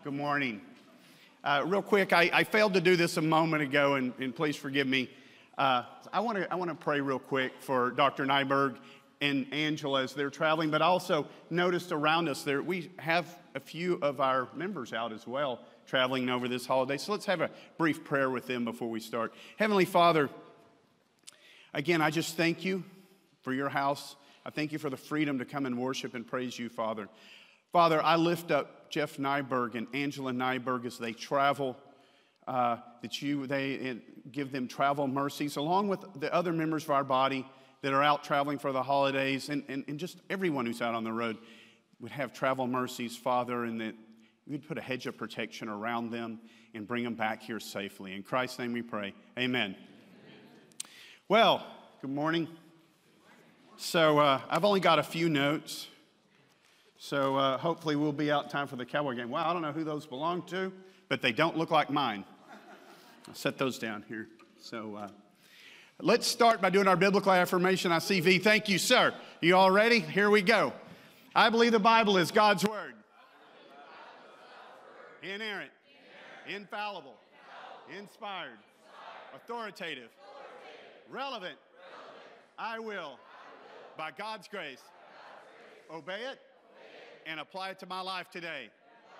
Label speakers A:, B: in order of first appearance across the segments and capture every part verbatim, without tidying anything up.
A: Good morning. Uh, real quick, I, I failed to do this a moment ago, and, and please forgive me. Uh, I want to I want to pray real quick for Doctor Nyberg and Angela as they're traveling, but I also noticed around us there we have a few of our members out as well traveling over this holiday. So let's have a brief prayer with them before we start. Heavenly Father, again, I just thank you for your house. I thank you for the freedom to come and worship and praise you, Father. Father, I lift up Jeff Nyberg and Angela Nyberg as they travel, uh, that you they give them travel mercies, along with the other members of our body that are out traveling for the holidays, and, and, and just everyone who's out on the road would have travel mercies, Father, and that you'd put a hedge of protection around them and bring them back here safely. In Christ's name we pray. Amen. Amen. Well, good morning. So uh, I've only got a few notes. So uh, hopefully we'll be out in time for the Cowboy game. Well, I don't know who those belong to, but they don't look like mine. I'll set those down here. So uh, let's start by doing our biblical affirmation. I see V. Thank you, sir. You all ready? Here we go. I believe the Bible is God's word. Inerrant, infallible, inspired, authoritative, relevant. I will, by God's grace, obey it and apply it to my life today.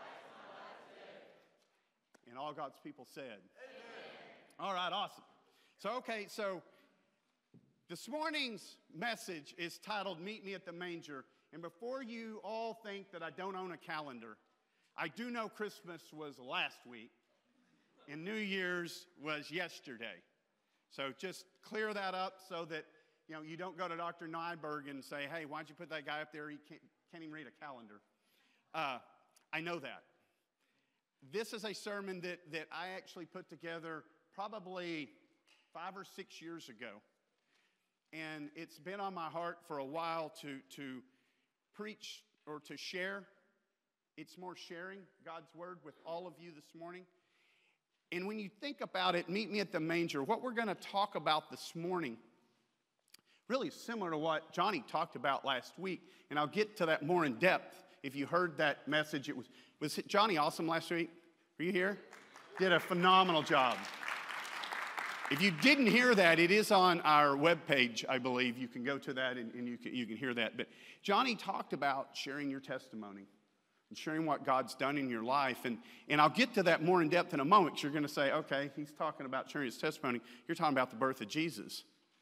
A: And all God's people said. Amen. All right, awesome. So, okay, so this morning's message is titled, Meet Me at the Manger. And before you all think that I don't own a calendar, I do know Christmas was last week and New Year's was yesterday. So just clear that up so that, you know, you don't go to Doctor Nyberg and say, hey, why don't you put that guy up there? He can't, can't even read a calendar. Uh, I know that. This is a sermon that, that I actually put together probably five or six years ago. And it's been on my heart for a while to, to preach or to share. It's more sharing God's word with all of you this morning. And when you think about it, Meet Me at the Manger, what we're going to talk about this morning really similar to what Johnny talked about last week, and I'll get to that more in depth. If you heard that message, it was, was Johnny awesome last week? Were you here? Did a phenomenal job. If you didn't hear that, it is on our webpage, I believe. You can go to that and, and you, can, you can hear that. But Johnny talked about sharing your testimony and sharing what God's done in your life. And, and I'll get to that more in depth in a moment, because you're going to say, okay, he's talking about sharing his testimony. You're talking about the birth of Jesus.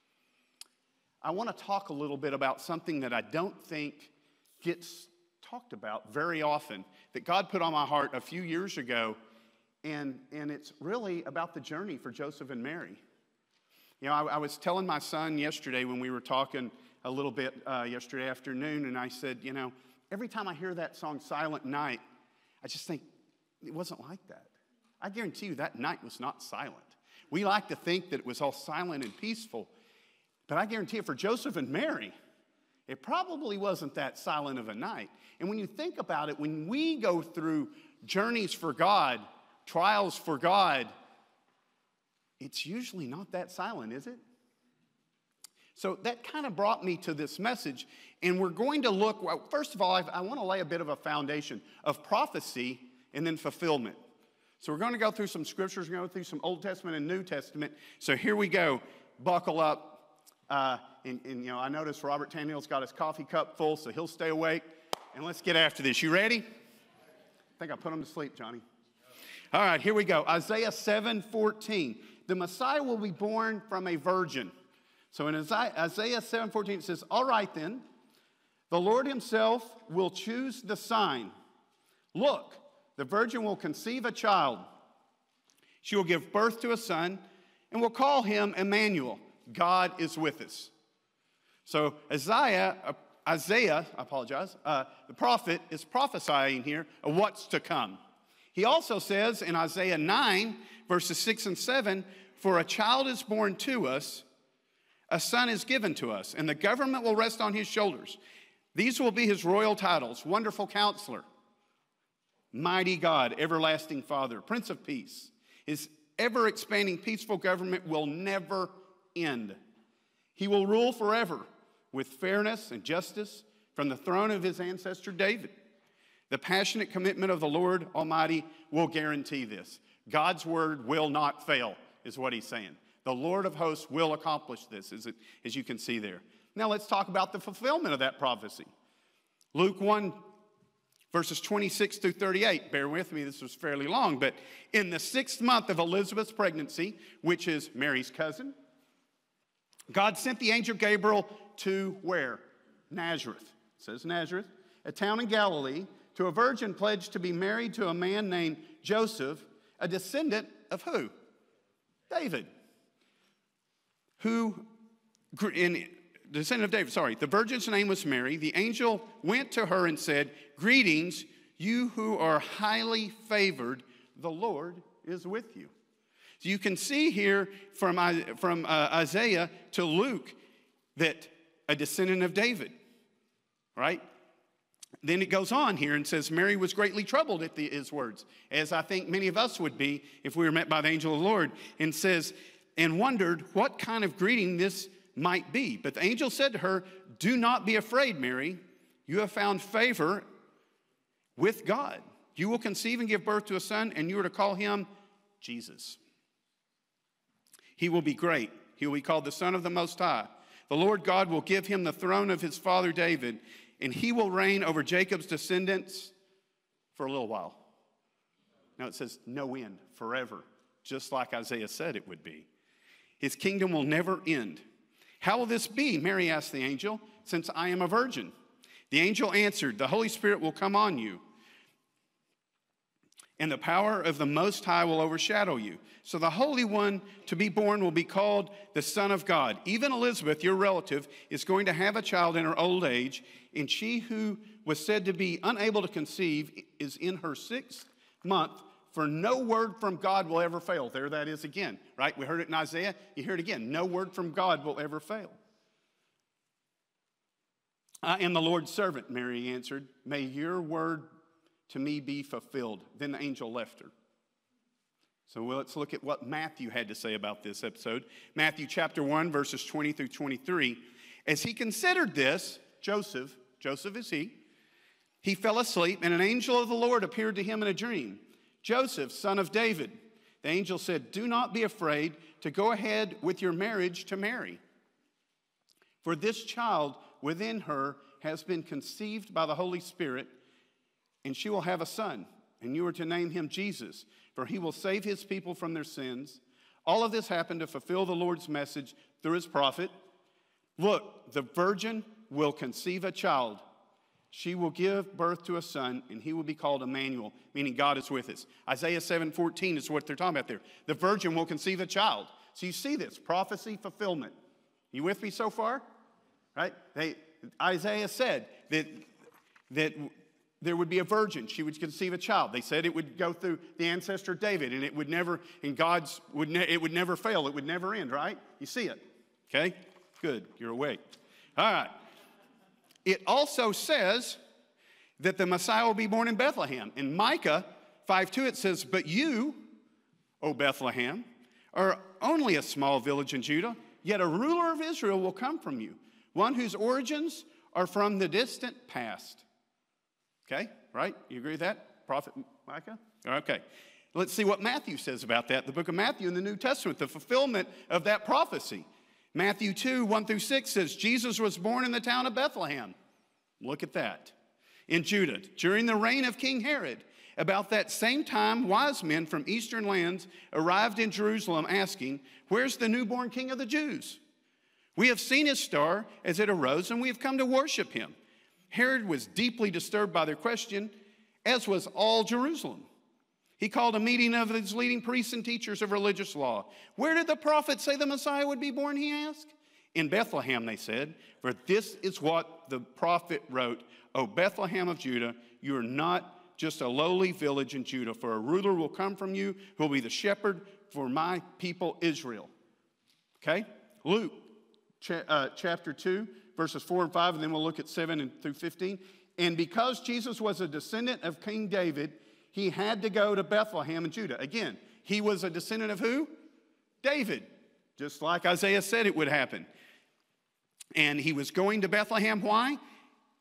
A: I want to talk a little bit about something that I don't think gets talked about very often, that God put on my heart a few years ago, and, and it's really about the journey for Joseph and Mary. You know, I, I was telling my son yesterday when we were talking a little bit uh, yesterday afternoon, and I said, you know, every time I hear that song, Silent Night, I just think it wasn't like that. I guarantee you that night was not silent. We like to think that it was all silent and peaceful, but I guarantee you for Joseph and Mary, it probably wasn't that silent of a night. And when you think about it, when we go through journeys for God, trials for God, it's usually not that silent, is it? So that kind of brought me to this message. And we're going to look, well, first of all, I've, I want to lay a bit of a foundation of prophecy and then fulfillment. So we're going to go through some scriptures, we're going to go through some Old Testament and New Testament. So here we go. Buckle up. Uh, and, and, you know, I noticed Robert Tannehill's got his coffee cup full, so he'll stay awake. And let's get after this. You ready? I think I put him to sleep, Johnny. All right, here we go. Isaiah seven fourteen. The Messiah will be born from a virgin. So in Isaiah seven fourteen, it says, all right then, the Lord himself will choose the sign. Look, the virgin will conceive a child. She will give birth to a son and will call him Emmanuel. God is with us. So Isaiah, uh, Isaiah, I apologize, uh, the prophet is prophesying here of what's to come. He also says in Isaiah nine, verses six and seven, for a child is born to us, a son is given to us, and the government will rest on his shoulders. These will be his royal titles: Wonderful Counselor, Mighty God, Everlasting Father, Prince of Peace. His ever-expanding peaceful government will never end. He will rule forever with fairness and justice from the throne of his ancestor David. The passionate commitment of the Lord Almighty will guarantee this. God's word will not fail, is what he's saying. The Lord of hosts will accomplish this, as, it, as you can see there. Now let's talk about the fulfillment of that prophecy. Luke one, verses twenty-six through thirty-eight. Bear with me, this was fairly long. But in the sixth month of Elizabeth's pregnancy, which is Mary's cousin, God sent the angel Gabriel to where? Nazareth. It says Nazareth, a town in Galilee, to a virgin pledged to be married to a man named Joseph, a descendant of who? David. Who, in descendant of David, sorry. The virgin's name was Mary. The angel went to her and said, "Greetings, you who are highly favored, the Lord is with you." So you can see here from, from uh, Isaiah to Luke that a descendant of David, right? Then it goes on here and says, Mary was greatly troubled at the, his words, as I think many of us would be if we were met by the angel of the Lord, and says, and wondered what kind of greeting this might be. But the angel said to her, "Do not be afraid, Mary. You have found favor with God. You will conceive and give birth to a son, and you are to call him Jesus. He will be great. He will be called the Son of the Most High. The Lord God will give him the throne of his father David, and he will reign over Jacob's descendants for a little while." Now it says no end, forever, just like Isaiah said it would be. His kingdom will never end. "How will this be?" Mary asked the angel, "since I am a virgin?" The angel answered, "The Holy Spirit will come on you, and the power of the Most High will overshadow you. So the Holy One to be born will be called the Son of God. Even Elizabeth, your relative, is going to have a child in her old age, and she who was said to be unable to conceive is in her sixth month, for no word from God will ever fail." There that is again, right? We heard it in Isaiah. You hear it again. No word from God will ever fail. "I am the Lord's servant," Mary answered. "May your word to me be fulfilled." Then the angel left her. So well, let's look at what Matthew had to say about this episode. Matthew chapter one, verses twenty through twenty-three. "As he considered this," Joseph, Joseph is he, "he fell asleep, and an angel of the Lord appeared to him in a dream. 'Joseph, son of David,' the angel said, 'do not be afraid to go ahead with your marriage to Mary. For this child within her has been conceived by the Holy Spirit, and she will have a son, and you are to name him Jesus, for he will save his people from their sins.' All of this happened to fulfill the Lord's message through his prophet. 'Look, the virgin will conceive a child. She will give birth to a son, and he will be called Emmanuel,'" meaning God is with us. Isaiah seven fourteen is what they're talking about there. The virgin will conceive a child. So you see this, prophecy fulfillment. You with me so far? Right? They, Isaiah said that, that there would be a virgin. She would conceive a child. They said it would go through the ancestor of David, and it would never, and God's would ne- it would never fail. It would never end, right? You see it. Okay? Good. You're awake. All right. It also says that the Messiah will be born in Bethlehem. In Micah five two it says, "But you, O Bethlehem, are only a small village in Judah, yet a ruler of Israel will come from you, one whose origins are from the distant past." Okay, right? You agree with that? Prophet Micah? Okay. Let's see what Matthew says about that. The book of Matthew in the New Testament, the fulfillment of that prophecy. Matthew two, one through six says, "Jesus was born in the town of Bethlehem." Look at that. "In Judah, during the reign of King Herod. About that same time, wise men from eastern lands arrived in Jerusalem asking, 'Where's the newborn King of the Jews? We have seen his star as it arose, and we have come to worship him.' Herod was deeply disturbed by their question, as was all Jerusalem. He called a meeting of his leading priests and teachers of religious law. 'Where did the prophet say the Messiah would be born?' he asked. 'In Bethlehem,' they said, 'for this is what the prophet wrote, O Bethlehem of Judah, you are not just a lowly village in Judah, for a ruler will come from you who will be the shepherd for my people Israel.'" Okay? Luke cha- uh, chapter two, verses four and five, and then we'll look at seven and through fifteen. "And because Jesus was a descendant of King David, he had to go to Bethlehem in Judah." Again, he was a descendant of who? David, just like Isaiah said it would happen. And he was going to Bethlehem. Why?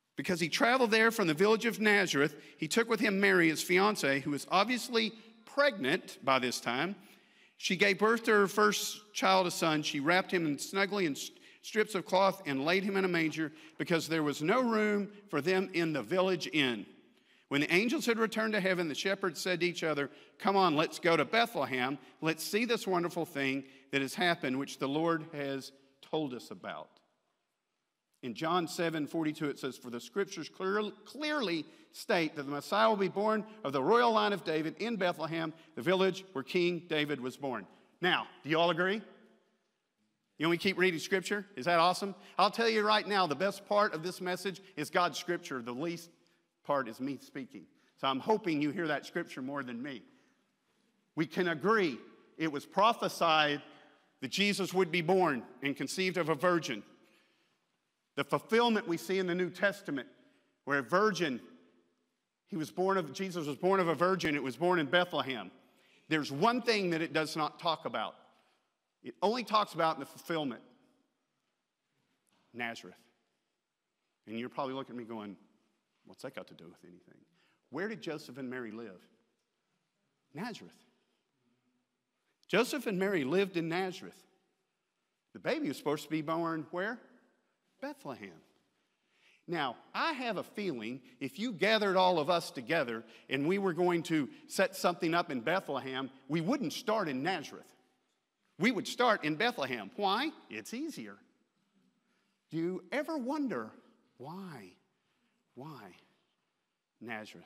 A: because he traveled there from the village of Nazareth. He took with him Mary, his fiancée, who was obviously pregnant by this time. She gave birth to her first child, a son. She wrapped him in snugly in strips of cloth and laid him in a manger because there was no room for them in the village inn. When the angels had returned to heaven, the shepherds said to each other, "Come on, let's go to Bethlehem. Let's see this wonderful thing that has happened, which the Lord has told us about." In John seven forty-two, it says, "For the scriptures clear, clearly state that the Messiah will be born of the royal line of David in Bethlehem, the village where King David was born." Now, do you all agree? You want me to keep reading scripture? Is that awesome? I'll tell you right now, the best part of this message is God's scripture. The least part is me speaking. So I'm hoping you hear that scripture more than me. We can agree it was prophesied that Jesus would be born and conceived of a virgin. The fulfillment we see in the New Testament, where a virgin, he was born of, Jesus was born of a virgin, it was born in Bethlehem. There's one thing that it does not talk about. It only talks about in the fulfillment. Nazareth. And you're probably looking at me going, what's that got to do with anything? Where did Joseph and Mary live? Nazareth. Joseph and Mary lived in Nazareth. The baby was supposed to be born where? Bethlehem. Now, I have a feeling if you gathered all of us together and we were going to set something up in Bethlehem, we wouldn't start in Nazareth. We would start in Bethlehem. Why? It's easier. Do you ever wonder why? Why Nazareth?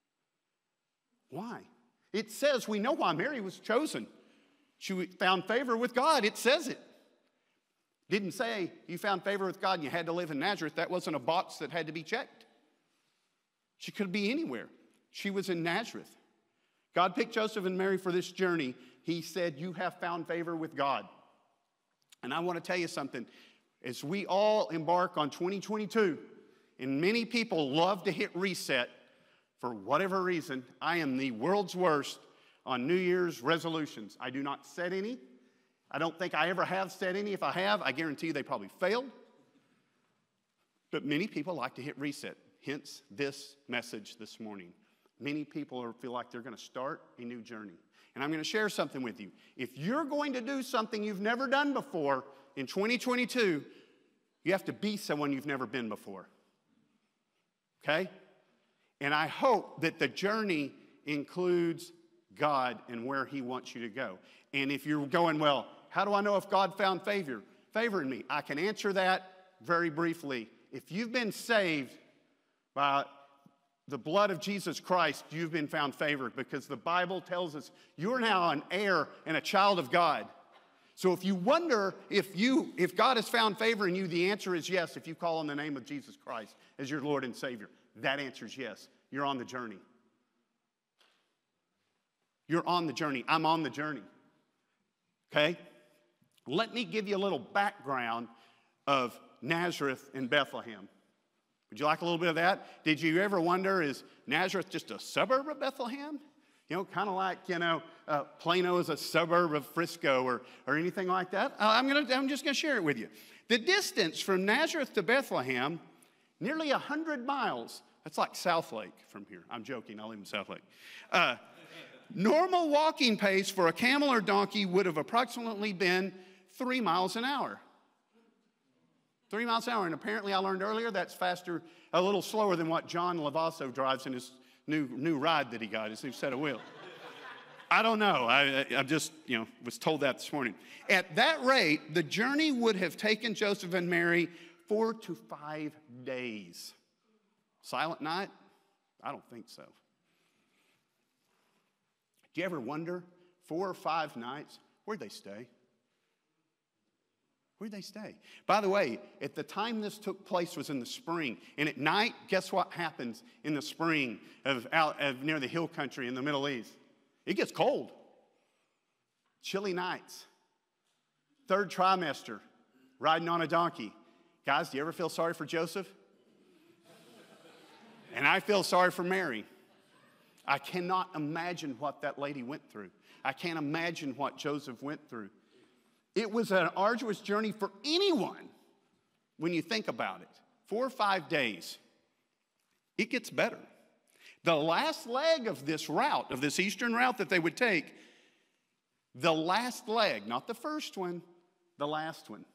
A: Why? It says we know why Mary was chosen. She found favor with God. It says it. Didn't say you found favor with God and you had to live in Nazareth. That wasn't a box that had to be checked. She could be anywhere. She was in Nazareth. God picked Joseph and Mary for this journey. He said, you have found favor with God. And I want to tell you something. As we all embark on twenty twenty-two, and many people love to hit reset for whatever reason, I am the world's worst on New Year's resolutions. I do not set any. I don't think I ever have set any. If I have, I guarantee you they probably failed. But many people like to hit reset, hence this message this morning. Many people are, feel like they're going to start a new journey. And I'm going to share something with you. If you're going to do something you've never done before in twenty twenty-two, you have to be someone you've never been before. Okay? And I hope that the journey includes God and where he wants you to go. And if you're going, well, how do I know if God found favor, favor in me? I can answer that very briefly. If you've been saved by the blood of Jesus Christ, you've been found favored because the Bible tells us you're now an heir and a child of God. So if you wonder if you, if God has found favor in you, the answer is yes. If you call on the name of Jesus Christ as your Lord and Savior, that answer is yes. You're on the journey. You're on the journey. I'm on the journey. Okay? Let me give you a little background of Nazareth and Bethlehem. Would you like a little bit of that? Did you ever wonder, is Nazareth just a suburb of Bethlehem? You know, kind of like, you know, uh, Plano is a suburb of Frisco or, or anything like that? Uh, I'm, gonna, I'm just going to share it with you. The distance from Nazareth to Bethlehem, nearly one hundred miles. That's like South Lake from here. I'm joking. I live in South Lake. Uh, normal walking pace for a camel or donkey would have approximately been three miles an hour. Three miles an hour. And apparently I learned earlier that's faster, a little slower than what John Lavasso drives in his new, new ride that he got, his new set of wheels. I don't know. I, I just, you know, was told that this morning. At that rate, the journey would have taken Joseph and Mary four to five days. Silent night? I don't think so. Do you ever wonder, four or five nights, where'd they stay? Where'd they stay? By the way, at the time this took place was in the spring. And at night, guess what happens in the spring of, out, of near the hill country in the Middle East? It gets cold. Chilly nights. Third trimester, riding on a donkey. Guys, do you ever feel sorry for Joseph? And I feel sorry for Mary. I cannot imagine what that lady went through. I can't imagine what Joseph went through. It was an arduous journey for anyone when you think about it. Four or five days. It gets better. The last leg of this route, of this eastern route that they would take, the last leg, not the first one, the last one.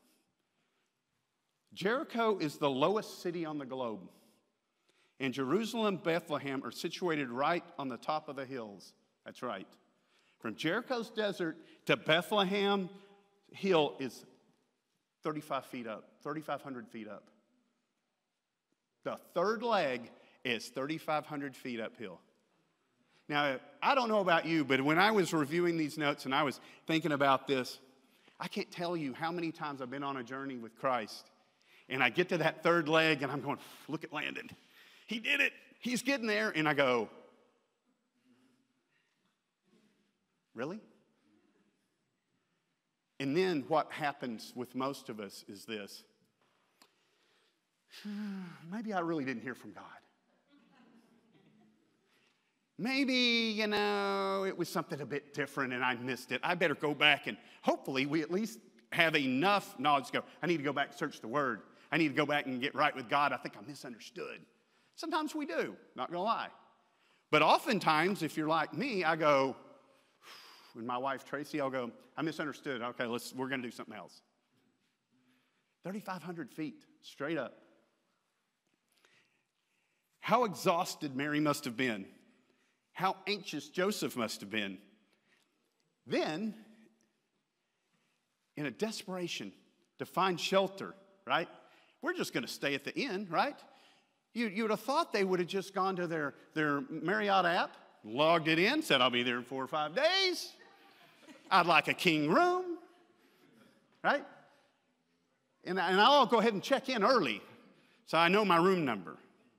A: Jericho is the lowest city on the globe. And Jerusalem, Bethlehem are situated right on the top of the hills. That's right. From Jericho's desert to Bethlehem hill is thirty-five feet up, thirty-five hundred feet up. The third leg is thirty-five hundred feet uphill. Now, I don't know about you, but when I was reviewing these notes and I was thinking about this, I can't tell you how many times I've been on a journey with Christ. And I get to that third leg and I'm going, look at Landon. He did it. He's getting there. And I go, really? And then what happens with most of us is this. Maybe I really didn't hear from God. Maybe, you know, it was something a bit different and I missed it. I better go back and hopefully we at least have enough knowledge to go, I need to go back and search the Word. I need to go back and get right with God. I think I misunderstood. Sometimes we do, not going to lie. But oftentimes, if you're like me, I go, with my wife Tracy, I'll go, I misunderstood. Okay, let's, we're going to do something else. thirty-five hundred feet, straight up. How exhausted Mary must have been. How anxious Joseph must have been. Then, in a desperation to find shelter, right? We're just going to stay at the inn, right? You, you would have thought they would have just gone to their, their Marriott app, logged it in, said, I'll be there in four or five days. I'd like a king room, right? And, and I'll go ahead and check in early so I know my room number.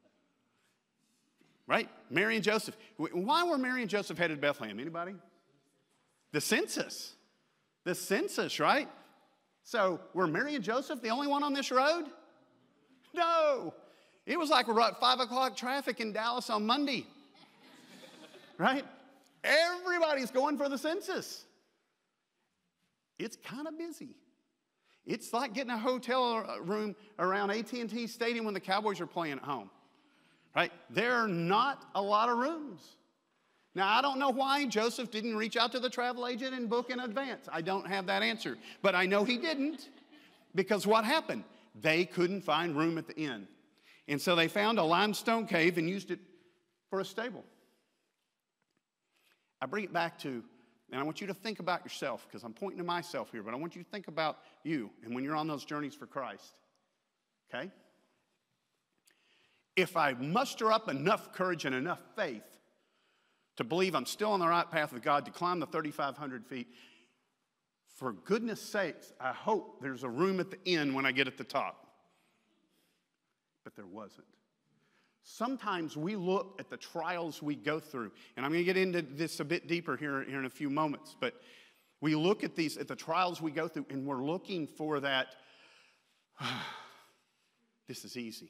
A: Right? Mary and Joseph. Why were Mary and Joseph headed to Bethlehem? Anybody? The census. The census, right? So were Mary and Joseph the only one on this road? No. It was like we're at five o'clock traffic in Dallas on Monday. Right? Everybody's going for the census. It's kind of busy. It's like getting a hotel room around A T and T Stadium when the Cowboys are playing at home. Right? There are not a lot of rooms. Now, I don't know why Joseph didn't reach out to the travel agent and book in advance. I don't have that answer. But I know he didn't, because what happened? They couldn't find room at the inn. And so they found a limestone cave and used it for a stable. I bring it back to, and I want you to think about yourself, because I'm pointing to myself here, but I want you to think about you and when you're on those journeys for Christ. Okay? If I muster up enough courage and enough faith to believe I'm still on the right path with God to climb the thirty-five hundred feet, for goodness sakes, I hope there's a room at the inn when I get at the top. But there wasn't. Sometimes we look at the trials we go through, and I'm going to get into this a bit deeper here, here in a few moments, but we look at these, at the trials we go through, and we're looking for that, this is easy.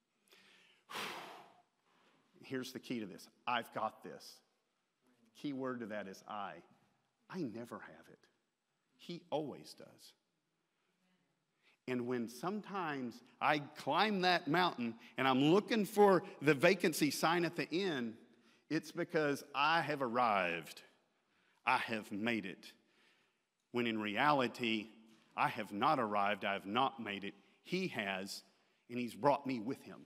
A: Here's the key to this. I've got this. Key word to that is I. I never have it. He always does. And when sometimes I climb that mountain and I'm looking for the vacancy sign at the end, it's because I have arrived. I have made it. When in reality, I have not arrived. I have not made it. He has, and he's brought me with him.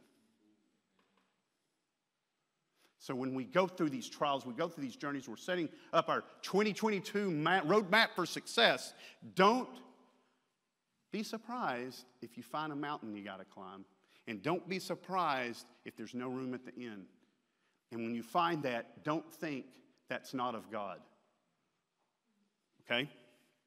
A: So when we go through these trials, we go through these journeys, we're setting up our twenty twenty-two roadmap for success. Don't be surprised if you find a mountain you got to climb. And don't be surprised if there's no room at the inn. And when you find that, don't think that's not of God. Okay?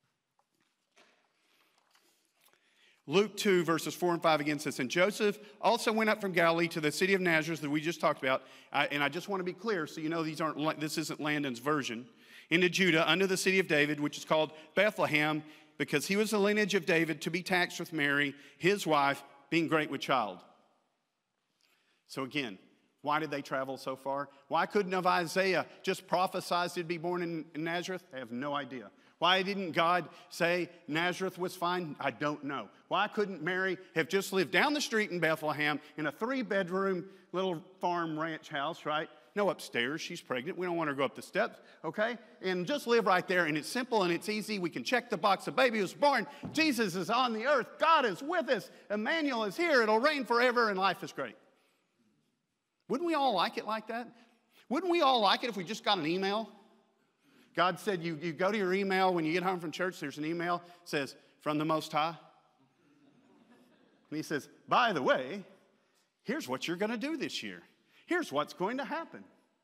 A: Luke two, verses four and five again says, and Joseph also went up from Galilee to the city of Nazareth that we just talked about. Uh, and I just want to be clear so you know these aren't, this isn't Landon's version. Into Judah, under the city of David, which is called Bethlehem, because he was the lineage of David, to be taxed with Mary, his wife, being great with child. So again, why did they travel so far? Why couldn't have Isaiah just prophesied he'd be born in, in Nazareth? I have no idea. Why didn't God say Nazareth was fine? I don't know. Why couldn't Mary have just lived down the street in Bethlehem in a three-bedroom little farm ranch house, right? No upstairs. She's pregnant. We don't want her to go up the steps, okay? And just live right there, and it's simple and it's easy. We can check the box. The baby was born. Jesus is on the earth. God is with us. Emmanuel is here. It'll reign forever, and life is great. Wouldn't we all like it like that? Wouldn't we all like it if we just got an email? God said you, you go to your email when you get home from church, there's an email that says, from the Most High. And he says, by the way, here's what you're going to do this year. Here's what's going to happen.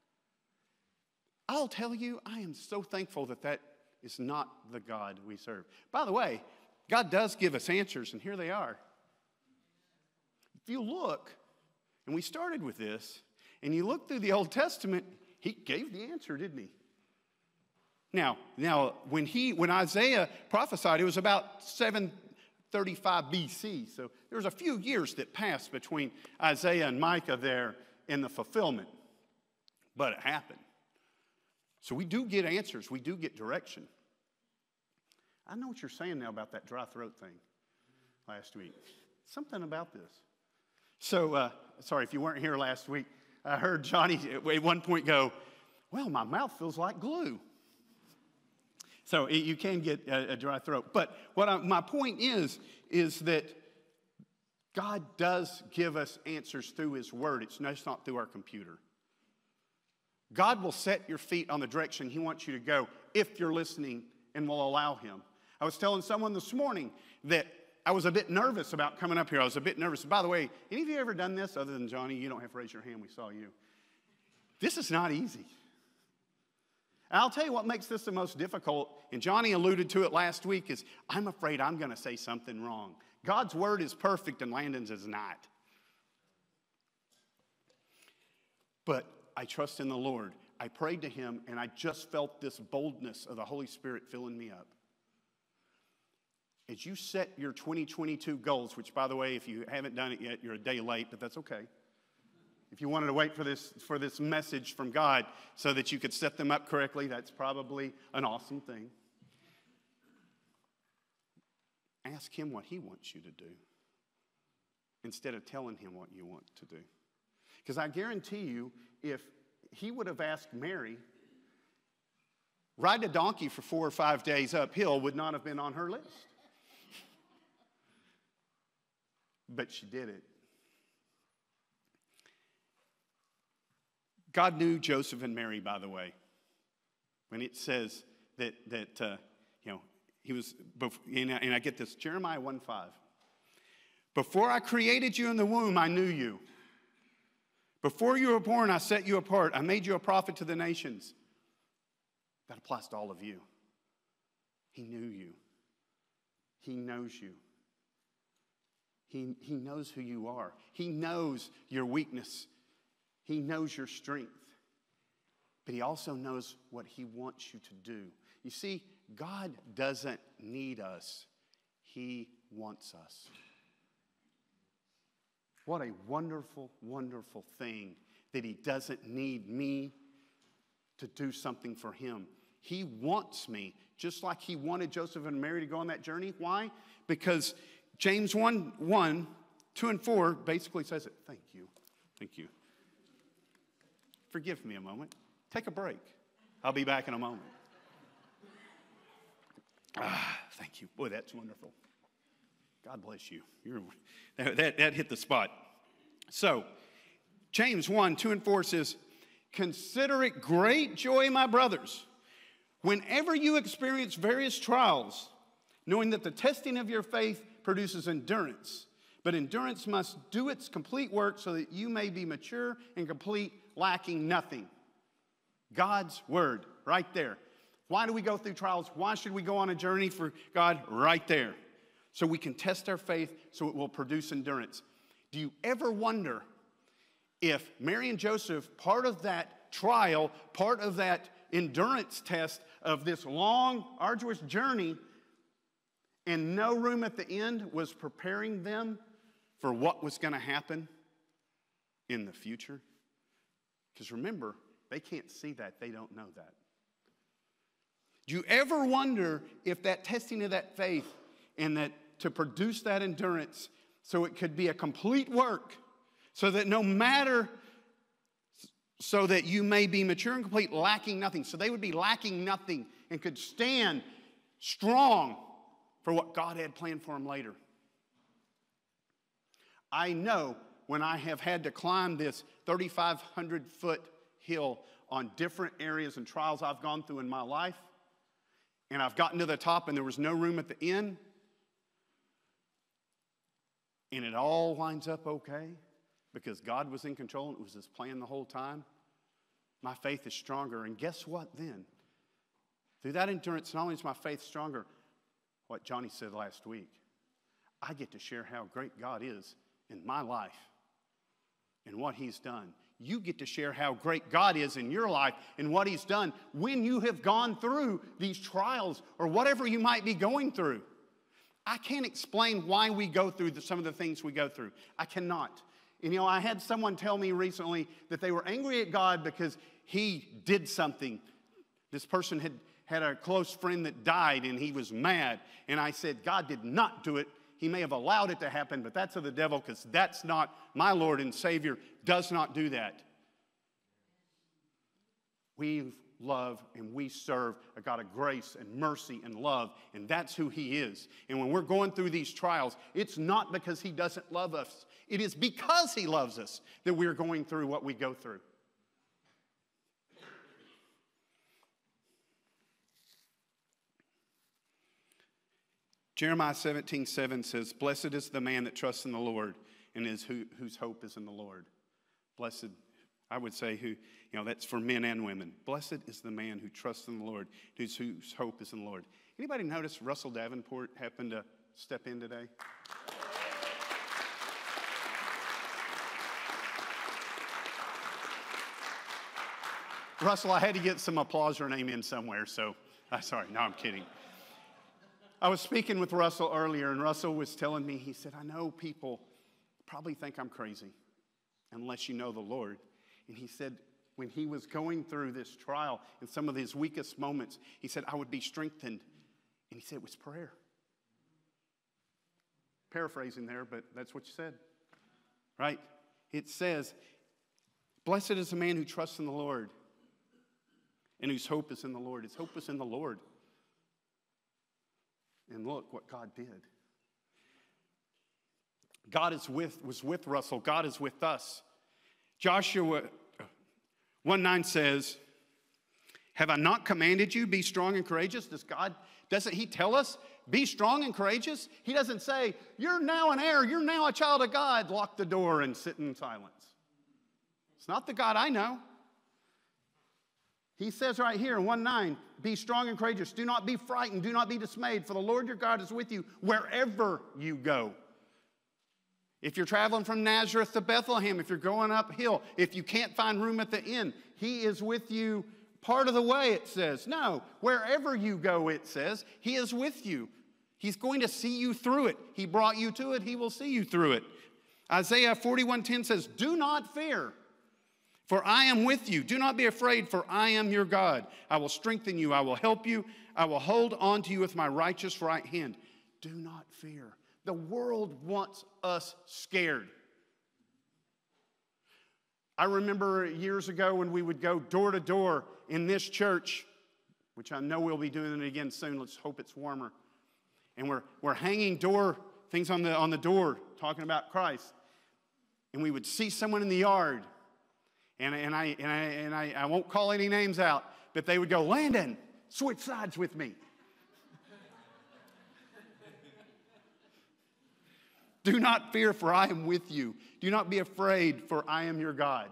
A: I'll tell you, I am so thankful that that is not the God we serve. By the way, God does give us answers, and here they are. If you look, and we started with this, and you look through the Old Testament, he gave the answer, didn't he? Now, now when he when Isaiah prophesied, it was about seven thirty-five B C. So there was a few years that passed between Isaiah and Micah there in the fulfillment. But it happened. So we do get answers. We do get direction. I know what you're saying now about that dry throat thing last week. Something about this. So, uh, sorry if you weren't here last week. I heard Johnny at one point go, well, my mouth feels like glue. So it, you can get a, a dry throat. But what I, my point is, is that God does give us answers through his word. It's just not through our computer. God will set your feet on the direction he wants you to go if you're listening and will allow him. I was telling someone this morning that I was a bit nervous about coming up here. I was a bit nervous. By the way, any of you ever done this other than Johnny? You don't have to raise your hand. We saw you. This is not easy. And I'll tell you what makes this the most difficult, and Johnny alluded to it last week, is I'm afraid I'm going to say something wrong. God's word is perfect and Landon's is not. But I trust in the Lord. I prayed to him, and I just felt this boldness of the Holy Spirit filling me up. As you set your twenty twenty-two goals, which, by the way, if you haven't done it yet, you're a day late, but that's okay. If you wanted to wait for this, for this message from God so that you could set them up correctly, that's probably an awesome thing. Ask him what he wants you to do instead of telling him what you want to do. Because I guarantee you, if he would have asked Mary, ride a donkey for four or five days uphill would not have been on her list. But she did it. God knew Joseph and Mary, by the way. When it says that, that uh, you know, he was, and I, and I get this, Jeremiah one five. Before I created you in the womb, I knew you. Before you were born, I set you apart. I made you a prophet to the nations. That applies to all of you. He knew you. He knows you. He, he knows who you are. He knows your weakness. He knows your strength. But he also knows what he wants you to do. You see, God doesn't need us. He wants us. What a wonderful, wonderful thing that he doesn't need me to do something for him. He wants me, just like he wanted Joseph and Mary to go on that journey. Why? Because James one, one, two and four basically says it. Thank you. Thank you. Forgive me a moment. Take a break. I'll be back in a moment. Ah, thank you. Boy, that's wonderful. God bless you. You're, that, that, that hit the spot. So, James one, two and four says, consider it great joy, my brothers, whenever you experience various trials, knowing that the testing of your faith produces endurance. But endurance must do its complete work so that you may be mature and complete, lacking nothing. God's word, right there. Why do we go through trials? Why should we go on a journey for God? Right there. So we can test our faith so it will produce endurance. Do you ever wonder if Mary and Joseph, part of that trial, part of that endurance test of this long, arduous journey, and no room at the end was preparing them for what was going to happen in the future? Because remember, they can't see that. They don't know that. Do you ever wonder if that testing of that faith and that to produce that endurance so it could be a complete work, so that no matter, so that you may be mature and complete, lacking nothing. So they would be lacking nothing and could stand strong for what God had planned for them later. I know when I have had to climb this thirty-five hundred foot hill on different areas and trials I've gone through in my life, and I've gotten to the top and there was no room at the end, and it all lines up okay because God was in control and it was His plan the whole time, my faith is stronger. And guess what then? Through that endurance, not only is my faith stronger, what Johnny said last week, I get to share how great God is in my life and what He's done. You get to share how great God is in your life and what He's done when you have gone through these trials or whatever you might be going through. I can't explain why we go through the, some of the things we go through. I cannot. And you know, I had someone tell me recently that they were angry at God because He did something. This person had had a close friend that died and he was mad. And I said, God did not do it. He may have allowed it to happen, but that's of the devil because that's not my Lord and Savior, does not do that. We love and we serve a God of grace and mercy and love, and that's who He is. And when we're going through these trials, it's not because He doesn't love us. It is because He loves us that we're going through what we go through. Jeremiah seventeen seven says, blessed is the man that trusts in the Lord and is who, whose hope is in the Lord. Blessed, I would say, who, you know, that's for men and women. Blessed is the man who trusts in the Lord, whose, whose hope is in the Lord. Anybody notice Russell Davenport happened to step in today? Russell, I had to get some applause or an amen somewhere, so, uh, sorry, no, I'm kidding. I was speaking with Russell earlier, and Russell was telling me, he said, I know people probably think I'm crazy unless you know the Lord. And he said, when he was going through this trial in some of his weakest moments, he said, I would be strengthened. And he said, it was prayer. Paraphrasing there, but that's what you said, right? It says, blessed is the man who trusts in the Lord and whose hope is in the Lord. His hope is in the Lord. And look what God did. God is with, was with Russell. God is with us. Joshua one nine says, have I not commanded you, be strong and courageous? Does God, doesn't He tell us, be strong and courageous? He doesn't say, you're now an heir, you're now a child of God, lock the door and sit in silence. It's not the God I know. He says right here in one nine, be strong and courageous. Do not be frightened. Do not be dismayed, for the Lord your God is with you wherever you go. If you're traveling from Nazareth to Bethlehem, if you're going uphill, if you can't find room at the inn, He is with you part of the way, it says. No, wherever you go, it says, He is with you. He's going to see you through it. He brought you to it. He will see you through it. Isaiah forty-one ten says, do not fear, for I am with you. Do not be afraid, for I am your God. I will strengthen you. I will help you. I will hold on to you with my righteous right hand. Do not fear. The world wants us scared. I remember years ago when we would go door to door in this church, which I know we'll be doing it again soon. Let's hope it's warmer. And we're, we're hanging door things on the, on the door talking about Christ. And we would see someone in the yard. And, and, I, and, I, and I, I won't call any names out, but they would go, Landon, switch sides with me. Do not fear, for I am with you. Do not be afraid, for I am your God.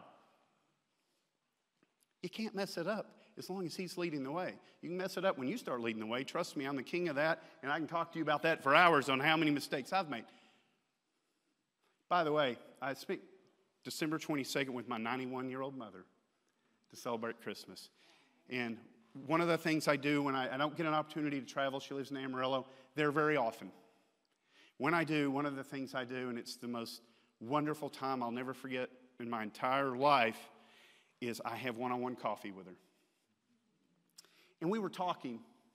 A: You can't mess it up as long as He's leading the way. You can mess it up when you start leading the way. Trust me, I'm the king of that, and I can talk to you about that for hours on how many mistakes I've made. By the way, I speak December twenty-second with my ninety-one-year-old mother to celebrate Christmas. And one of the things I do when I, I don't get an opportunity to travel, she lives in Amarillo, there very often. When I do, one of the things I do, and it's the most wonderful time I'll never forget in my entire life, is I have one-on-one coffee with her. And we were talking,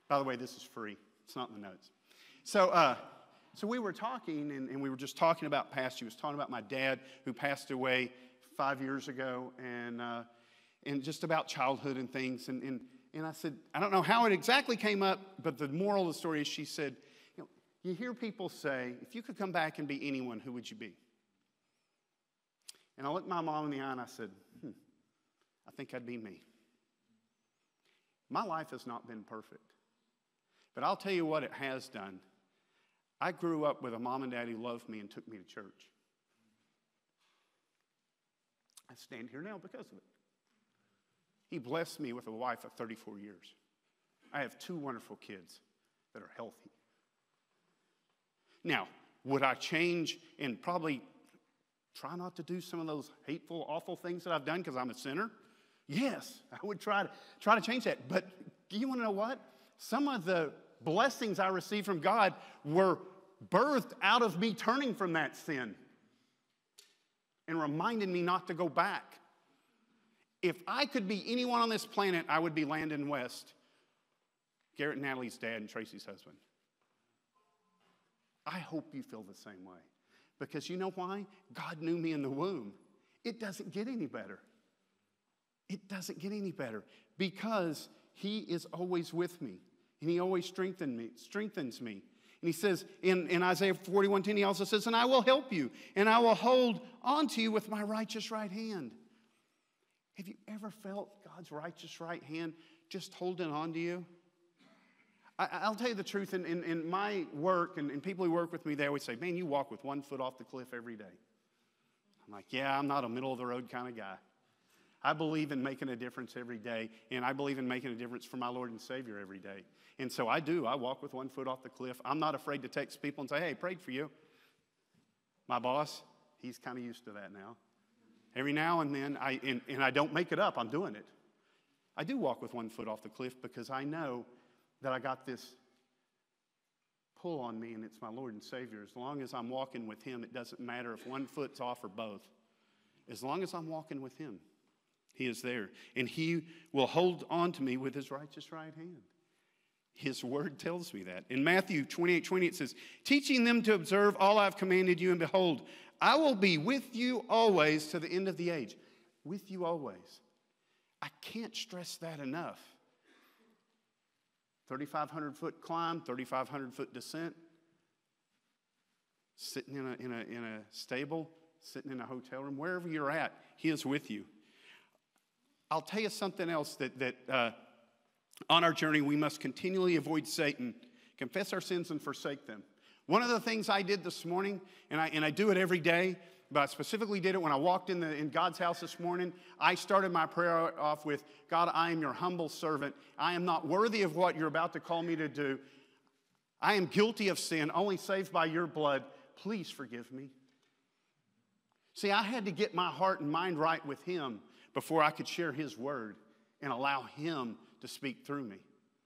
A: By the way, this is free. It's not in the notes. So, uh, so we were talking, and, and we were just talking about past. She was talking about my dad who passed away five years ago, and uh, and just about childhood and things. And, and and I said, I don't know how it exactly came up, but the moral of the story is, she said, you know, you hear people say, if you could come back and be anyone, who would you be? And I looked my mom in the eye and I said, hmm, I think I'd be me. My life has not been perfect, but I'll tell you what it has done. I grew up with a mom and dad who loved me and took me to church. I stand here now because of it. He blessed me with a wife of thirty-four years. I have two wonderful kids that are healthy. Now, would I change and probably try not to do some of those hateful, awful things that I've done because I'm a sinner? Yes, I would try to, try to change that. But do you want to know what? Some of the blessings I received from God were birthed out of me turning from that sin and reminding me not to go back. If I could be anyone on this planet, I would be Landon West, Garrett and Natalie's dad and Tracy's husband. I hope you feel the same way. Because you know why? God knew me in the womb. It doesn't get any better. It doesn't get any better because he is always with me. And he always strengthens me, strengthens me. And he says in, in Isaiah forty-one ten, he also says, and I will help you, and I will hold on to you with my righteous right hand. Have you ever felt God's righteous right hand just holding on to you? I, I'll tell you the truth, in, in, in my work, and, and people who work with me, they always say, man, you walk with one foot off the cliff every day. I'm like, yeah, I'm not a middle-of-the-road kind of guy. I believe in making a difference every day, and I believe in making a difference for my Lord and Savior every day. And so I do. I walk with one foot off the cliff. I'm not afraid to text people and say, hey, prayed for you. My boss, he's kind of used to that now. Every now and then, I and, and I don't make it up. I'm doing it. I do walk with one foot off the cliff because I know that I got this pull on me, and it's my Lord and Savior. As long as I'm walking with him, it doesn't matter if one foot's off or both. As long as I'm walking with him, he is there. And he will hold on to me with his righteous right hand. His word tells me that. In Matthew twenty-eight twenty, it says, teaching them to observe all I've commanded you, and behold, I will be with you always to the end of the age. With you always. I can't stress that enough. thirty-five hundred foot climb, thirty-five hundred foot descent, sitting in a, in a, in a stable, sitting in a hotel room, wherever you're at, he is with you. I'll tell you something else that, that uh, on our journey, we must continually avoid Satan, confess our sins, and forsake them. One of the things I did this morning, and I, and I do it every day, but I specifically did it when I walked in, the, in God's house this morning. I started my prayer off with, God, I am your humble servant. I am not worthy of what you're about to call me to do. I am guilty of sin, only saved by your blood. Please forgive me. See, I had to get my heart and mind right with him before I could share his word and allow him to speak through me.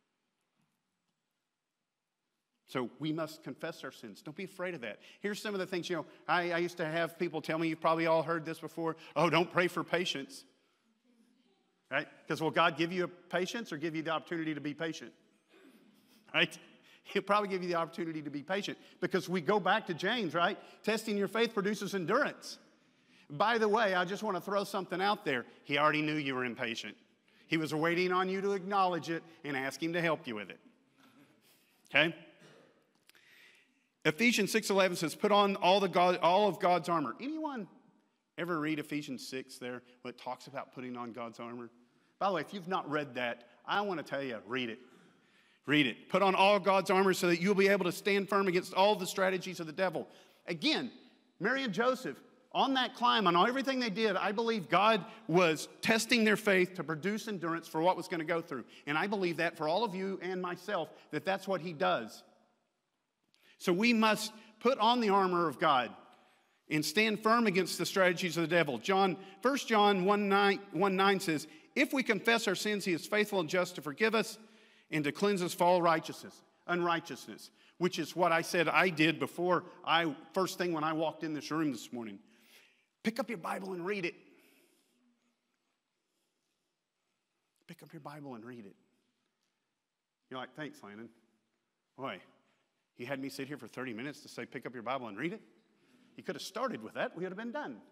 A: So we must confess our sins. Don't be afraid of that. Here's some of the things, you know, I, I used to have people tell me, you've probably all heard this before, oh, don't pray for patience. Right? Because will God give you a patience or give you the opportunity to be patient? Right? He'll probably give you the opportunity to be patient. Because we go back to James, right? Testing your faith produces endurance. By the way, I just want to throw something out there. He already knew you were impatient. He was waiting on you to acknowledge it and ask him to help you with it. Okay? Ephesians six eleven says, put on all, the God, all of God's armor. Anyone ever read Ephesians six there, when it talks about putting on God's armor? By the way, if you've not read that, I want to tell you, read it. Read it. Put on all God's armor so that you'll be able to stand firm against all the strategies of the devil. Again, Mary and Joseph, on that climb, on everything they did, I believe God was testing their faith to produce endurance for what was going to go through. And I believe that for all of you and myself, that that's what he does. So we must put on the armor of God and stand firm against the strategies of the devil. John, First John one nine says, if we confess our sins, he is faithful and just to forgive us and to cleanse us from all righteousness, unrighteousness, which is what I said I did before I, first thing when I walked in this room this morning. Pick up your Bible and read it. Pick up your Bible and read it. You're like, thanks, Landon. Boy, he had me sit here for thirty minutes to say, pick up your Bible and read it. He could have started with that. We would have been done.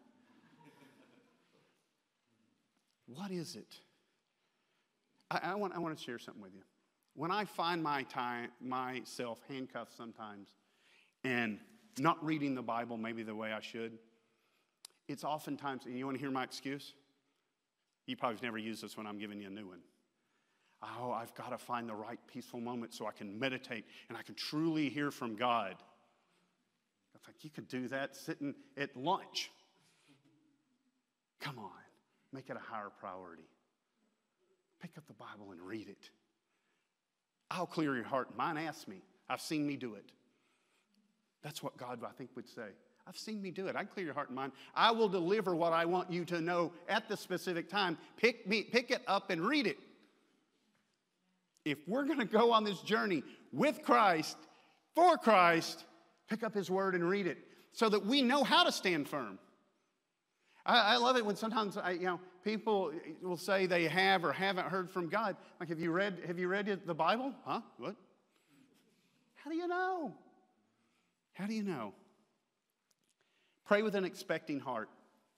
A: What is it? I, I, want, I want to share something with you. When I find my time, myself handcuffed sometimes and not reading the Bible maybe the way I should, it's oftentimes, and you want to hear my excuse? You probably have never used this when I'm giving you a new one. Oh, I've got to find the right peaceful moment so I can meditate and I can truly hear from God. It's like, you could do that sitting at lunch. Come on, make it a higher priority. Pick up the Bible and read it. I'll clear your heart. Mine asked me. I've seen me do it. That's what God, I think, would say. I've seen me do it. I clear your heart and mind. I will deliver what I want you to know at the specific time. Pick me, pick it up and read it. If we're going to go on this journey with Christ, for Christ, pick up His Word and read it so that we know how to stand firm. I, I love it when sometimes I, you know, people will say they have or haven't heard from God. Like, have you read, have you read the Bible? Huh? What? How do you know? How do you know? Pray with an expecting heart.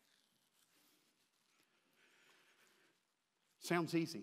A: Sounds easy.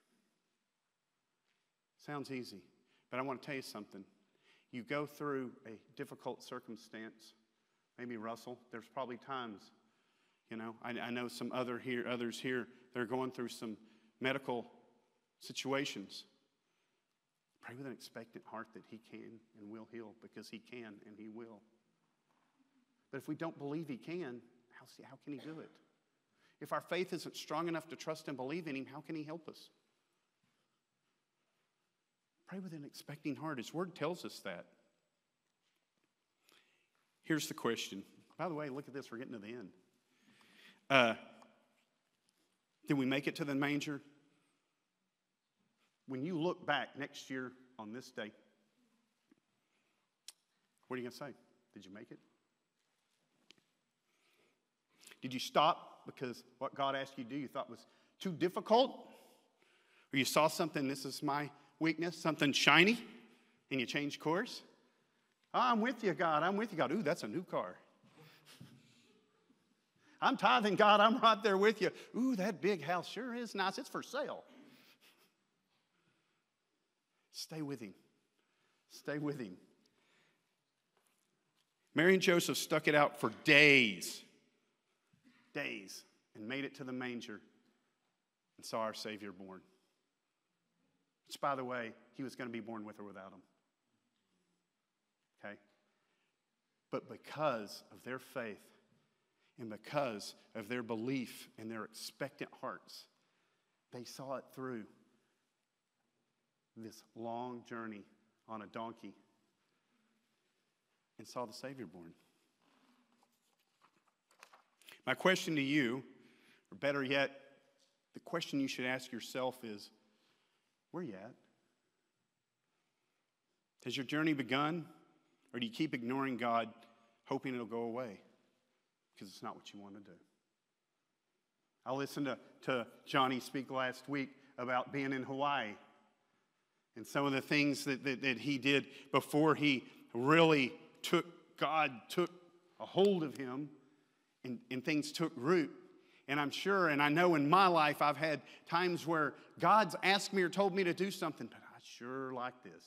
A: Sounds easy. But I want to tell you something. You go through a difficult circumstance. Maybe Russell, there's probably times, you know, I, I know some other here, others here, they're going through some medical situations. Pray with an expectant heart that He can and will heal, because He can and He will. But if we don't believe He can, how, how can He do it? If our faith isn't strong enough to trust and believe in Him, how can He help us? Pray with an expecting heart. His Word tells us that. Here's the question. By the way, look at this. We're getting to the end. Uh, did we make it to the manger? When you look back next year on this day, what are you going to say? Did you make it? Did you stop because what God asked you to do you thought was too difficult? Or you saw something, this is my weakness, something shiny, and you changed course? Oh, I'm with you, God. I'm with you, God. Ooh, that's a new car. I'm tithing, God. I'm right there with you. Ooh, that big house sure is nice. It's for sale. Stay with Him. Stay with Him. Mary and Joseph stuck it out for days. Days. And made it to the manger and saw our Savior born. Which, by the way, He was going to be born with or without Him. Okay? But because of their faith and because of their belief and their expectant hearts, they saw it through this long journey on a donkey and saw the Savior born. My question to you, or better yet, the question you should ask yourself is, where are you at? Has your journey begun? Or do you keep ignoring God, hoping it'll go away? Because it's not what you want to do. I listened to, to Johnny speak last week about being in Hawaii and some of the things that, that, that he did before he really took, God took a hold of him and, and things took root. And I'm sure, and I know in my life I've had times where God's asked me or told me to do something, but I sure like this.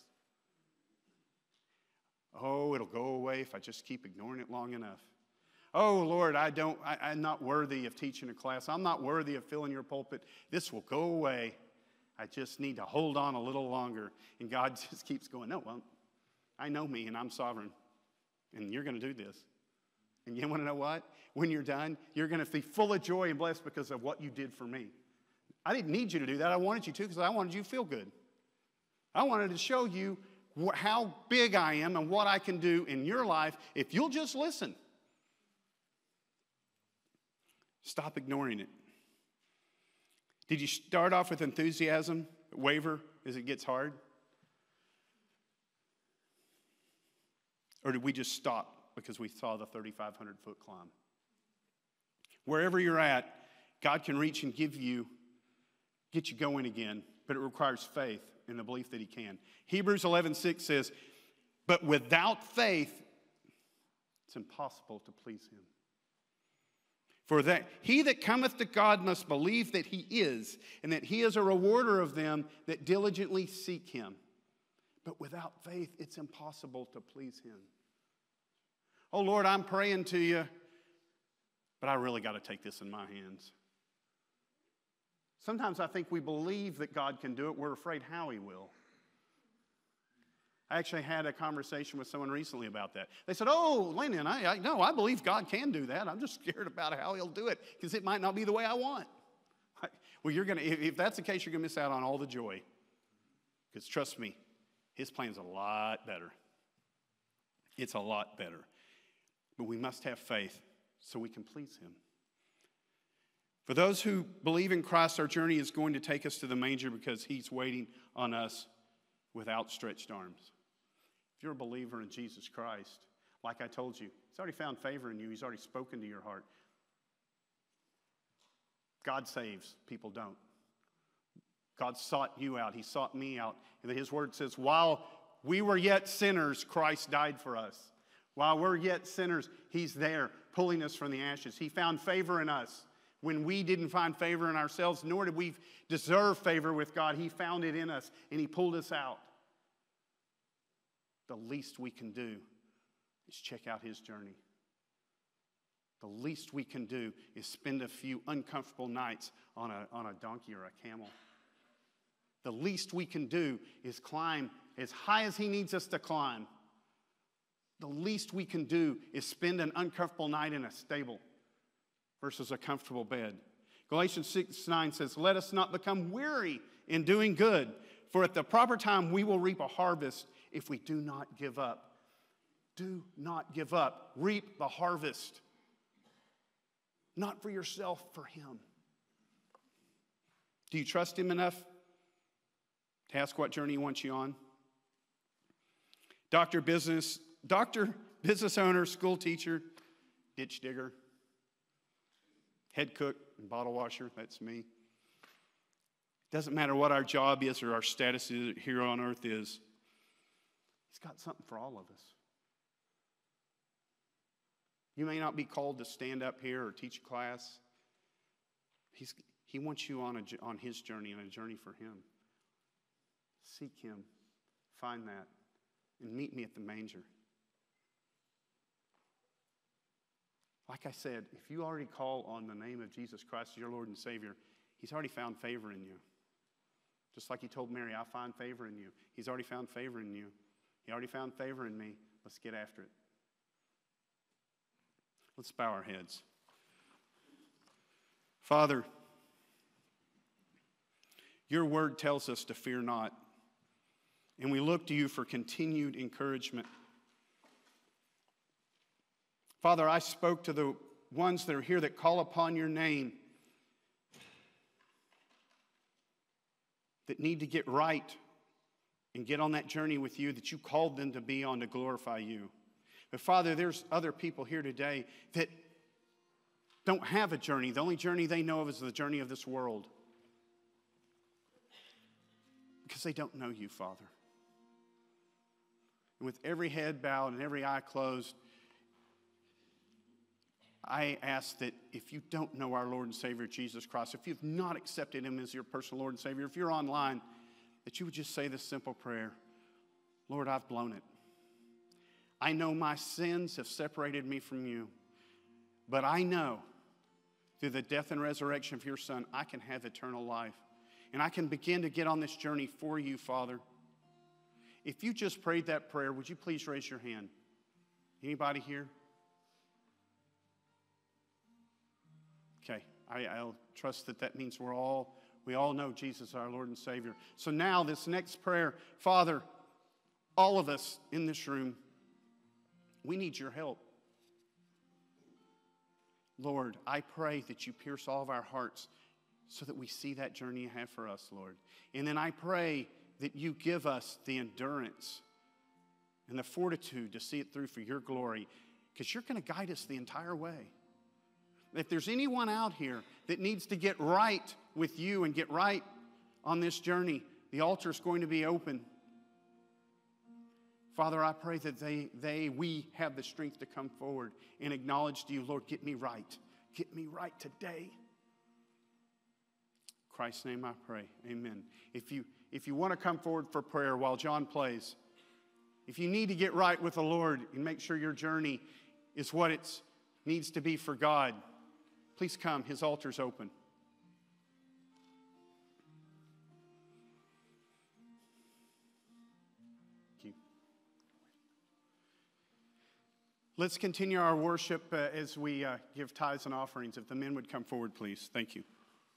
A: Oh, it'll go away if I just keep ignoring it long enough. Oh, Lord, I don't, I, I'm not worthy of teaching a class. I'm not worthy of filling your pulpit. This will go away. I just need to hold on a little longer. And God just keeps going, no, well, I know me and I'm sovereign. And you're going to do this. And you want to know what? When you're done, you're going to be full of joy and blessed because of what you did for me. I didn't need you to do that. I wanted you to because I wanted you to feel good. I wanted to show you how big I am and what I can do in your life if you'll just listen. Stop ignoring it. Did you start off with enthusiasm, waver as it gets hard? Or did we just stop because we saw the thirty-five hundred foot climb? Wherever you're at, God can reach and give you, get you going again, but it requires faith in the belief that he can. Hebrews eleven six says, but without faith, it's impossible to please him. For that he that cometh to God must believe that he is, and that he is a rewarder of them that diligently seek him. But without faith, it's impossible to please him. Oh, Lord, I'm praying to you, but I really got to take this in my hands. Sometimes I think we believe that God can do it. We're afraid how he will. I actually had a conversation with someone recently about that. They said, oh, Landon, I, I, no, I believe God can do that. I'm just scared about how he'll do it because it might not be the way I want. Well, you're gonna, if, if that's the case, you're going to miss out on all the joy. Because trust me, his plan's a lot better. It's a lot better. But we must have faith so we can please him. For those who believe in Christ, our journey is going to take us to the manger because he's waiting on us with outstretched arms. If you're a believer in Jesus Christ, like I told you, he's already found favor in you. He's already spoken to your heart. God saves, people don't. God sought you out. He sought me out. And his word says, while we were yet sinners, Christ died for us. While we're yet sinners, he's there pulling us from the ashes. He found favor in us when we didn't find favor in ourselves, nor did we deserve favor with God. He found it in us, and he pulled us out. The least we can do is check out his journey. The least we can do is spend a few uncomfortable nights on a, on a donkey or a camel. The least we can do is climb as high as he needs us to climb. The least we can do is spend an uncomfortable night in a stable versus a comfortable bed. Galatians six nine says, let us not become weary in doing good, for at the proper time we will reap a harvest if we do not give up. Do not give up. Reap the harvest. Not for yourself, for him. Do you trust him enough to ask what journey he wants you on? Doctor, business, doctor, business owner, school teacher, ditch digger, head cook, and bottle washer, that's me. Doesn't matter what our job is or our status is here on earth is. He's got something for all of us. You may not be called to stand up here or teach a class. He's, he wants you on, a, on his journey and a journey for him. Seek him, find that, and meet me at the manger. Like I said, if you already call on the name of Jesus Christ as your Lord and Savior, he's already found favor in you. Just like he told Mary, I find favor in you. He's already found favor in you. He already found favor in me. Let's get after it. Let's bow our heads. Father, your word tells us to fear not, and we look to you for continued encouragement. Father, I spoke to the ones that are here that call upon your name, that need to get right and get on that journey with you that you called them to be on to glorify you. But Father, there's other people here today that don't have a journey. The only journey they know of is the journey of this world. Because they don't know you, Father. And with every head bowed and every eye closed, I ask that if you don't know our Lord and Savior, Jesus Christ, if you've not accepted him as your personal Lord and Savior, if you're online, that you would just say this simple prayer. Lord, I've blown it. I know my sins have separated me from you, but I know through the death and resurrection of your Son, I can have eternal life. And I can begin to get on this journey for you, Father. If you just prayed that prayer, would you please raise your hand? Anybody here? Okay, I, I'll trust that that means we're all, we all know Jesus, our Lord and Savior. So now this next prayer, Father, all of us in this room, we need your help. Lord, I pray that you pierce all of our hearts so that we see that journey you have for us, Lord. And then I pray that you give us the endurance and the fortitude to see it through for your glory, because you're going to guide us the entire way. If there's anyone out here that needs to get right with you and get right on this journey, The altar is going to be open. Father, I pray that they, they, we have the strength to come forward and acknowledge to you, Lord, get me right. Get me right today. In Christ's name I pray. Amen. If you, if you want to come forward for prayer while John plays, if you need to get right with the Lord and make sure your journey is what it needs to be for God, please come. His altar's open. Thank you. Let's continue our worship uh, as we uh, give tithes and offerings. If the men would come forward, please. Thank you.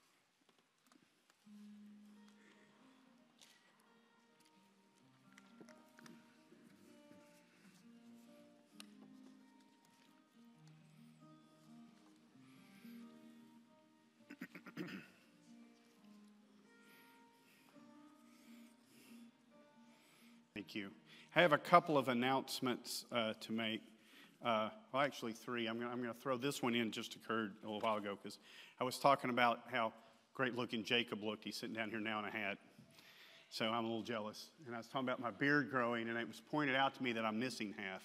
A: Thank you. I have a couple of announcements uh, to make. Uh, well, actually three. I'm going to throw this one in, just occurred a little while ago, because I was talking about how great-looking Jacob looked. He's sitting down here now in a hat. So I'm a little jealous. And I was talking about my beard growing, and it was pointed out to me that I'm missing half.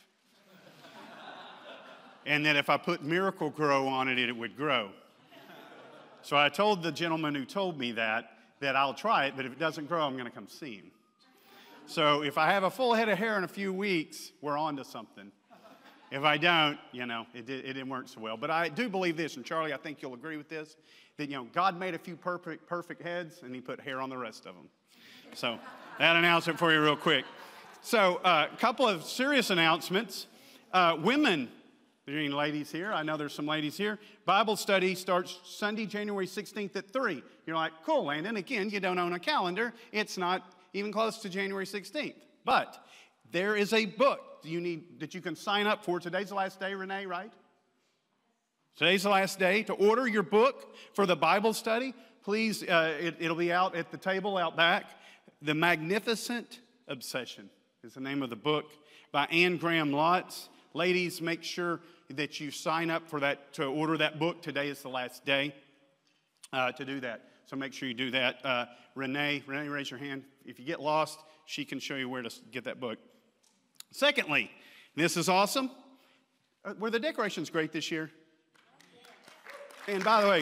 A: And that if I put Miracle Grow on it, it would grow. So I told the gentleman who told me that, that I'll try it, but if it doesn't grow, I'm going to come see him. So if I have a full head of hair in a few weeks, we're on to something. If I don't, you know, it, did, it didn't work so well. But I do believe this, and Charlie, I think you'll agree with this, that, you know, God made a few perfect, perfect heads, and he put hair on the rest of them. So that announcement for you real quick. So a uh, couple of serious announcements. Uh, women, there are any ladies here? I know there's some ladies here. Bible study starts Sunday, January sixteenth at three. You're like, cool, Landon. Again, you don't own a calendar. It's not even close to January sixteenth. But there is a book you need that you can sign up for. Today's the last day, Renee, right? Today's the last day to order your book for the Bible study. Please, uh, it, it'll be out at the table out back. The Magnificent Obsession is the name of the book by Anne Graham Lotz. Ladies, make sure that you sign up for that, to order that book. Today is the last day uh, to do that. So make sure you do that. Uh, Renee, Renee, raise your hand. If you get lost, she can show you where to get that book. Secondly, this is awesome. Uh, were the decorations great this year? And by the way,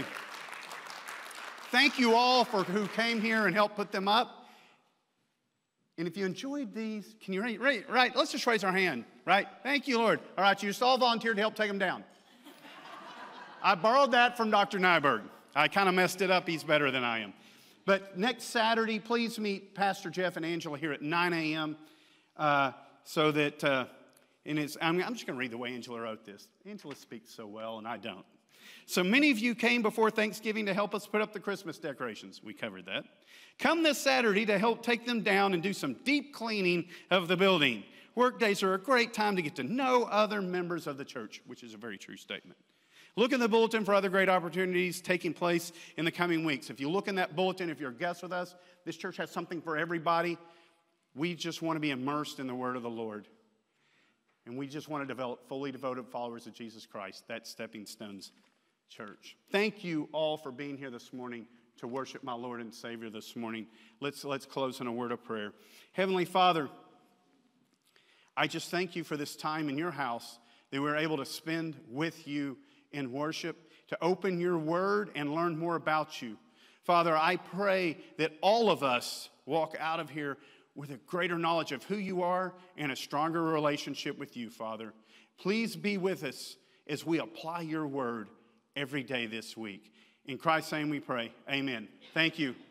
A: thank you all for who came here and helped put them up. And if you enjoyed these, can you raise, right, right, let's just raise our hand, right? Thank you, Lord. All right, you just all volunteered to help take them down. I borrowed that from Doctor Nyberg. I kind of messed it up. He's better than I am. But next Saturday, please meet Pastor Jeff and Angela here at nine a.m. Uh, so that, uh, and it's, I'm, I'm just going to read the way Angela wrote this. Angela speaks so well, and I don't. So many of you came before Thanksgiving to help us put up the Christmas decorations. We covered that. Come this Saturday to help take them down and do some deep cleaning of the building. Work days are a great time to get to know other members of the church, which is a very true statement. Look in the bulletin for other great opportunities taking place in the coming weeks. If you look in that bulletin, if you're a guest with us, this church has something for everybody. We just want to be immersed in the word of the Lord. And we just want to develop fully devoted followers of Jesus Christ. That's Stepping Stones Church. Thank you all for being here this morning to worship my Lord and Savior this morning. Let's, let's close in a word of prayer. Heavenly Father, I just thank you for this time in your house that we're able to spend with you in worship, to open your word and learn more about you. Father, I pray that all of us walk out of here with a greater knowledge of who you are and a stronger relationship with you, Father. Please be with us as we apply your word every day this week. In Christ's name we pray. Amen. Thank you.